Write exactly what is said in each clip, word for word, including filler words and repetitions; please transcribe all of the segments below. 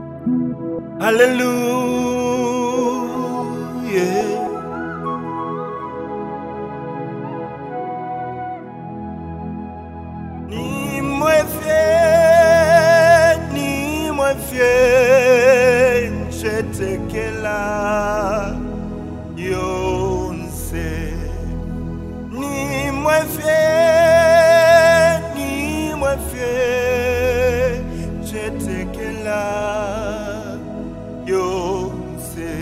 Hallelujah. Ni moi fier, ni moi fier, j'étais que là, Yonse. Ni moi fier, ni moi fier, j'étais que là, Yonse.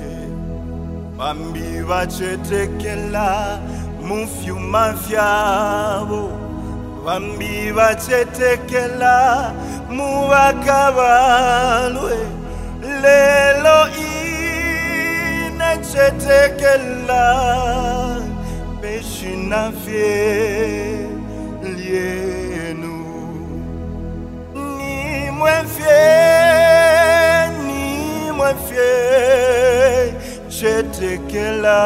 Bambi va j'étais que là, mon fiu ma fiavo. Bambi va chetekela muwakabalwe lelo ina chetekela peshina fie lienu ni mwe fie ni mwe fie chetekela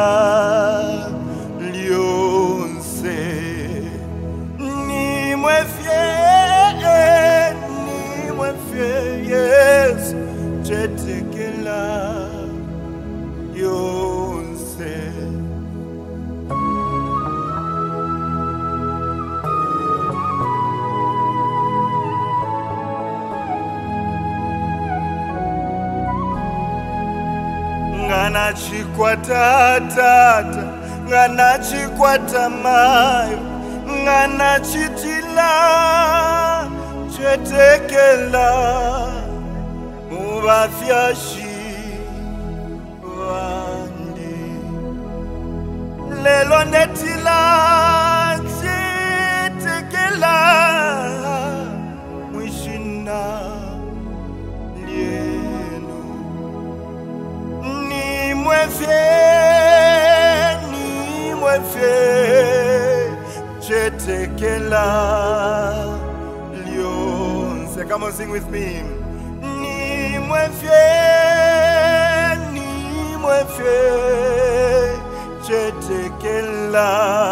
lionse ni mwe fier, ni mwe fier, yes, chetekela yonse. Ngana chikwata tata, ngana chikwata mayo, ngana chitila chetekela mubafyashi wandi lelo netila chetekela mwishina lienu ni mwefye ni mwefye chetekela lionse. Come on, sing with me. Ni mwefye, ni mwefye, chetekela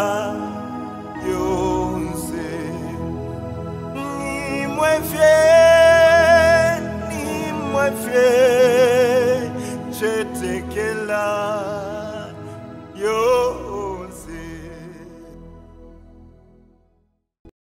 lionse. Ni mwefye, ni mwefye,